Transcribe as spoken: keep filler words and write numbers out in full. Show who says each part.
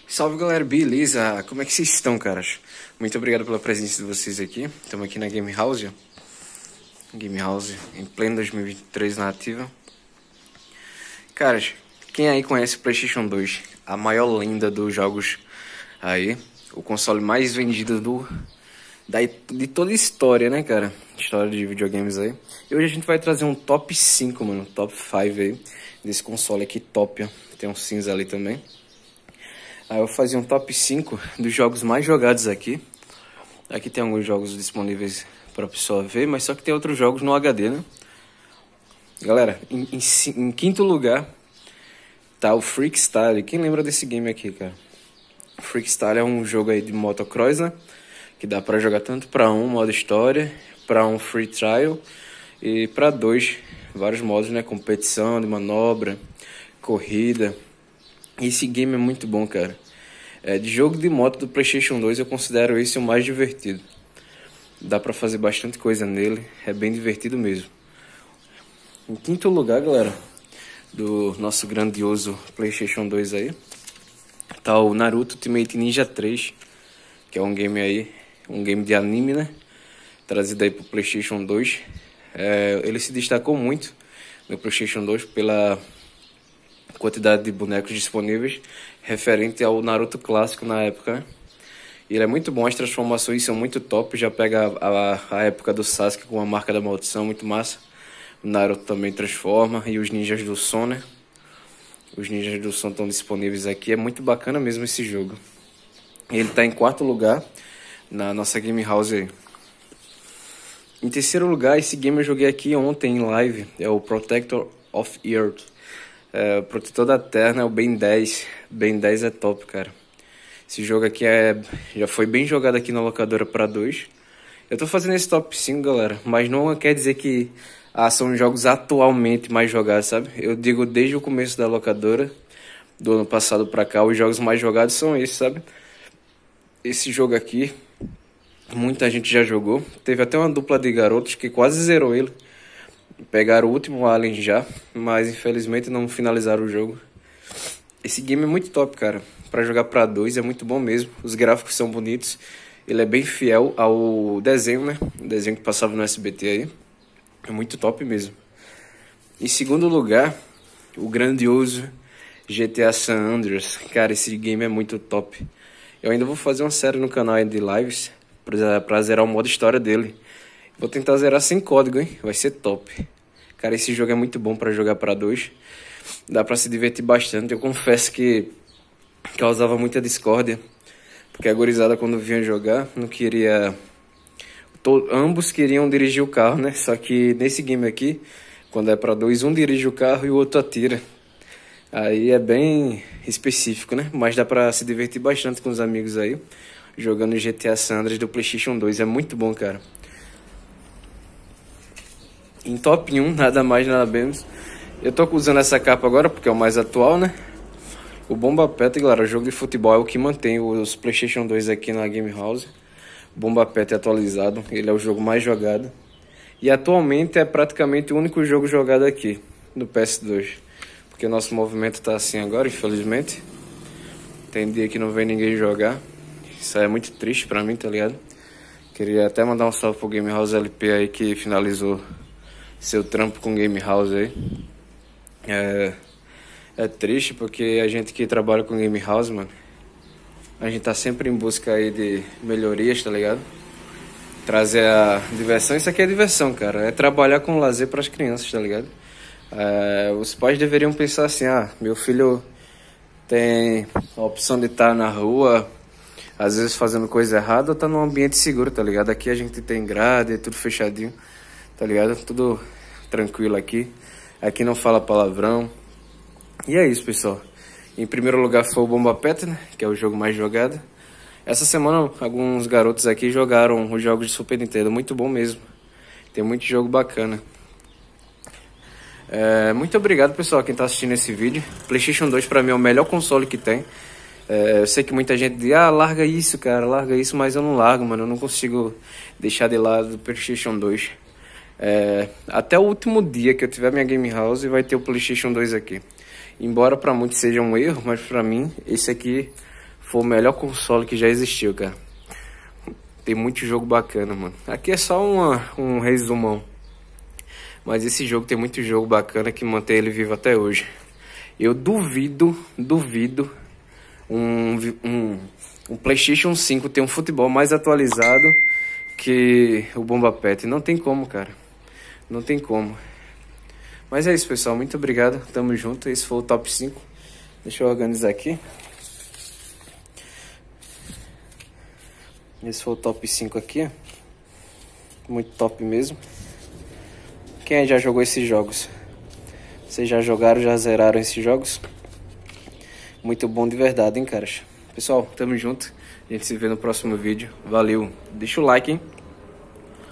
Speaker 1: Salve galera, beleza? Como é que vocês estão, caras? Muito obrigado pela presença de vocês aqui. Estamos aqui na Game House. Game House em pleno dois mil e vinte e três na ativa. Caras, quem aí conhece o PlayStation dois? A maior lenda dos jogos aí. O console mais vendido do, da, de toda a história, né, cara? História de videogames aí. E hoje a gente vai trazer um top cinco, mano. Top cinco aí. Desse console aqui top, ó. Tem um cinza ali também. Aí eu vou fazer um top cinco dos jogos mais jogados aqui. Aqui tem alguns jogos disponíveis para a pessoa ver, mas só que tem outros jogos no H D, né? Galera, em, em, em quinto lugar tá o Freestyle. Quem lembra desse game aqui, cara? Freestyle é um jogo aí de motocross, né? Que dá para jogar tanto para um modo história, para um free trial e para dois, vários modos, né? Competição de manobra, corrida. Esse game é muito bom, cara. É, de jogo de moto do PlayStation dois eu considero esse o mais divertido. Dá pra fazer bastante coisa nele, é bem divertido mesmo. Em quinto lugar, galera, do nosso grandioso PlayStation dois aí, tá o Naruto Ultimate Ninja três, que é um game aí, um game de anime, né? Trazido aí pro PlayStation dois. É, ele se destacou muito no PlayStation dois pela quantidade de bonecos disponíveis referente ao Naruto clássico na época, né? E ele é muito bom, as transformações são muito top. Já pega a, a, a época do Sasuke com a marca da maldição, muito massa. O Naruto também transforma, e os ninjas do som, né? Os ninjas do som estão disponíveis aqui, é muito bacana mesmo esse jogo. Ele tá em quarto lugar na nossa Game House aí. Em terceiro lugar, esse game eu joguei aqui ontem em live, é o Protector of Earth. É, o Protetor da Terra, né? O Ben dez. Ben dez é top, cara. Esse jogo aqui é, já foi bem jogado aqui na locadora para dois. Eu tô fazendo esse top cinco, galera, mas não quer dizer que ah, são jogos atualmente mais jogados, sabe? Eu digo desde o começo da locadora, do ano passado pra cá, os jogos mais jogados são esses, sabe? Esse jogo aqui, muita gente já jogou. Teve até uma dupla de garotos que quase zerou ele. Pegaram o último Alien já, mas infelizmente não finalizaram o jogo. Esse game é muito top, cara. Pra jogar pra dois é muito bom mesmo. Os gráficos são bonitos. Ele é bem fiel ao desenho, né? O desenho que passava no S B T aí. É muito top mesmo. Em segundo lugar, o grandioso G T A San Andreas. Cara, esse game é muito top. Eu ainda vou fazer uma série no canal aí de lives pra, pra zerar o modo história dele. Vou tentar zerar sem código, hein? Vai ser top. Cara, esse jogo é muito bom pra jogar pra dois. Dá pra se divertir bastante. Eu confesso que causava muita discórdia, porque a gurizada, quando vinha jogar, não queria... To... Ambos queriam dirigir o carro, né? Só que nesse game aqui, quando é pra dois, um dirige o carro e o outro atira. Aí é bem específico, né? Mas dá pra se divertir bastante com os amigos aí, jogando G T A San Andreas do PlayStation dois. É muito bom, cara. Em top um, nada mais, nada menos. Eu tô usando essa capa agora porque é o mais atual, né? O Bomba Pet, galera, o jogo de futebol é o que mantém os PlayStation dois aqui na Game House. O Bomba Pet é atualizado, ele é o jogo mais jogado. E atualmente é praticamente o único jogo jogado aqui, no P S dois. Porque o nosso movimento tá assim agora, infelizmente. Tem dia que não vem ninguém jogar. Isso é muito triste pra mim, tá ligado? Queria até mandar um salve pro Game House L P aí que finalizou seu trampo com Game House aí. É, é triste porque a gente que trabalha com Game House, mano, a gente tá sempre em busca aí de melhorias, tá ligado? Trazer a diversão. Isso aqui é diversão, cara. É trabalhar com lazer pras crianças, tá ligado? É, os pais deveriam pensar assim: ah, meu filho tem a opção de estar na rua, às vezes fazendo coisa errada, ou tá num ambiente seguro, tá ligado? Aqui a gente tem grade, tudo fechadinho, tá ligado? Tudo tranquilo aqui. Aqui não fala palavrão. E é isso, pessoal. Em primeiro lugar foi o Bomba Pet, né? Que é o jogo mais jogado. Essa semana alguns garotos aqui jogaram os jogos de Super Nintendo. Muito bom mesmo. Tem muito jogo bacana. É, muito obrigado, pessoal, quem tá assistindo esse vídeo. PlayStation dois pra mim é o melhor console que tem. É, eu sei que muita gente diz: ah, larga isso, cara, larga isso. Mas eu não largo, mano. Eu não consigo deixar de lado o PlayStation dois. É, até o último dia que eu tiver minha Game House vai ter o PlayStation dois aqui. Embora para muitos seja um erro, mas para mim esse aqui foi o melhor console que já existiu, cara. Tem muito jogo bacana, mano. Aqui é só uma, um resumão. Mas esse jogo tem muito jogo bacana que mantém ele vivo até hoje. Eu duvido, duvido um, um, um PlayStation cinco ter um futebol mais atualizado que o Bomba Pet. Não tem como, cara. Não tem como. Mas é isso, pessoal. Muito obrigado. Tamo junto. Esse foi o top cinco. Deixa eu organizar aqui. Esse foi o top cinco aqui. Muito top mesmo. Quem aí já jogou esses jogos? Vocês já jogaram, já zeraram esses jogos? Muito bom de verdade, hein, caras? Pessoal, tamo junto. A gente se vê no próximo vídeo. Valeu. Deixa o like, hein?